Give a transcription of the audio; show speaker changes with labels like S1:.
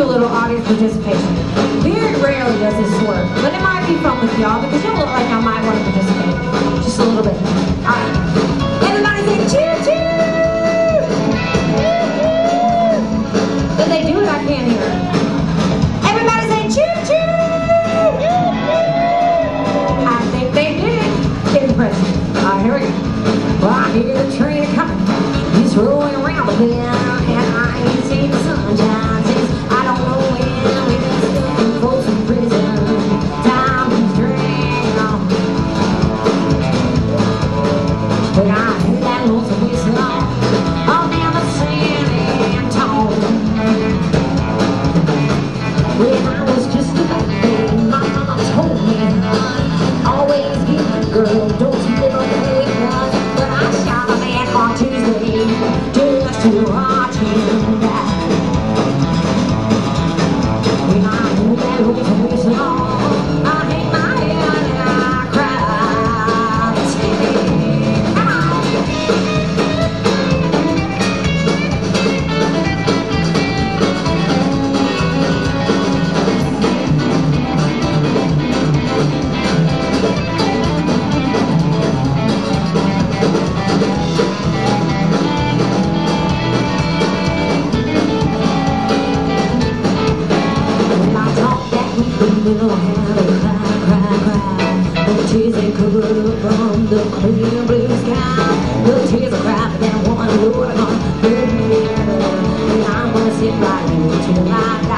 S1: little audience participation. Very rarely does this work, but it might be fun with y'all because y'all look like y'all might want to participate. Just a little bit. Alright. Everybody say choo choo! Did they do it? I can't hear it. Everybody say choo choo! I think they did. Impressive. Alright, here we go. Well, I hear the train coming. He's rolling around again, and I ain't seen the sunshine since I don't know when. We've been stuck in Folsom Prison. Time keeps dragging on. But I hear that lonesome whistle all down the San Antone. When I was just a baby, my mama told me, always be a good girl, don't you ever know it was. But I shot a man on Tuesday just to watch him die. When I heard that lonesome whistle, I hang my head and I cried. Come on. Little hand cry, cry, cry. The tears they covered up from the clear blue sky. The tears are cry, but then one Lord on the other. And I'm gonna sit right here till I